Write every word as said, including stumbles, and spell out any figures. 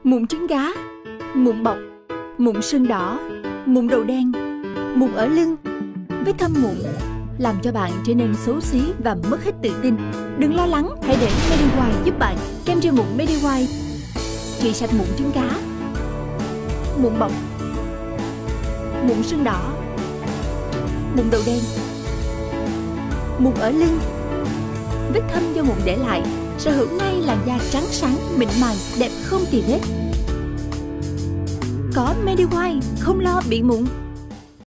mụn trứng cá, mụn bọc, mụn sưng đỏ, mụn đầu đen, mụn ở lưng, vết thâm mụn làm cho bạn trở nên xấu xí và mất hết tự tin. Đừng lo lắng, hãy để MediWhite giúp bạn. Kem trị mụn MediWhite trị sạch mụn trứng cá, mụn bọc, mụn sưng đỏ, mụn đầu đen, mụn ở lưng, vết thâm do mụn để lại. Sở hữu ngay làn da trắng sáng, mịn màng, đẹp không tì vết. Có MediWhite không lo bị mụn.